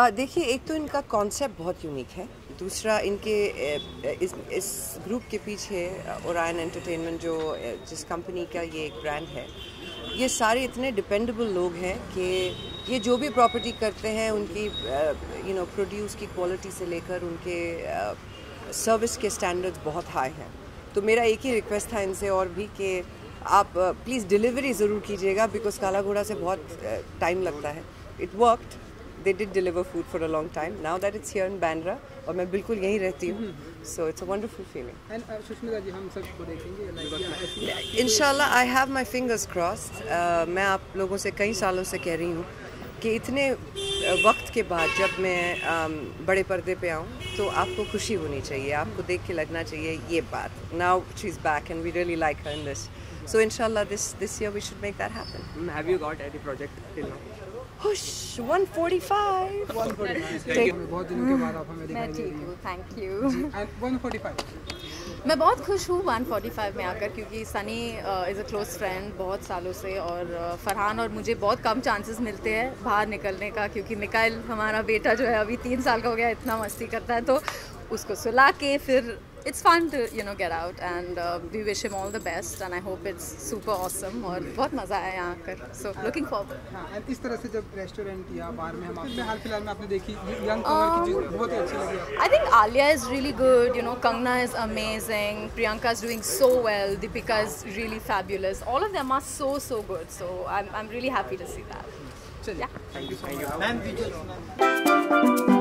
देखिए, एक तो इनका कॉन्सेप्ट बहुत यूनिक है, दूसरा इनके इस ग्रुप के पीछे ओरायन एंटरटेनमेंट जिस कंपनी का ये एक ब्रांड है, ये सारे इतने डिपेंडेबल लोग हैं कि ये जो भी प्रॉपर्टी करते हैं उनकी प्रोड्यूस की क्वालिटी से लेकर उनके सर्विस के स्टैंडर्ड्स बहुत हाई हैं। तो मेरा एक ही रिक्वेस्ट था इनसे और भी कि आप प्लीज़ डिलीवरी ज़रूर कीजिएगा, बिकॉज काला घोड़ा से बहुत टाइम लगता है। It worked, they did deliver food for a long time. Now that it's here in Bandra, और मैं बिल्कुल यहीं रहती हूँ, so it's a wonderful feeling. And Sushmita जी, हम सबको देखेंगे इंशाल्लाह, I have my fingers crossed. मैं आप लोगों से कई सालों से कह रही हूँ कि इतने वक्त के बाद जब मैं बड़े पर्दे पे आऊँ तो आपको खुशी होनी चाहिए, आपको देख के लगना चाहिए ये बात. Now she's back and we really like her in this. So inshallah this year we should make that happen. Have you got any project till now? Hush, 145. 145. बहुत दिनों के बाद आप हमें दिखाई दे रही हैं. मैं ठीक हूँ, थैंक यू. And 145. मैं बहुत खुश हूँ 145 में आकर, क्योंकि Sunny is a close friend बहुत सालों से, और फरहान और मुझे बहुत कम चांसेस मिलते हैं बाहर निकलने का, क्योंकि मिकाइल हमारा बेटा जो है अभी 3 साल का हो गया, इतना मस्ती करता है, तो उसको सुला के फिर it's fun to get out, and we wish him all the best, and I hope it's super awesome और बहुत मज़ा आया यहाँ आकर, so looking forward. हाँ, and इस तरह से जब रेस्टोरेंट या बार में हम आपने हाल फिलहाल में आपने देखी यंग कमर की चीज़ बहुत ही अच्छी लगी. I think Alia is really good, Kangna is amazing, Priyanka is doing so well, Deepika is really fabulous, all of them are so good, so I'm really happy to see that. चलिए, Yeah. thank you so much.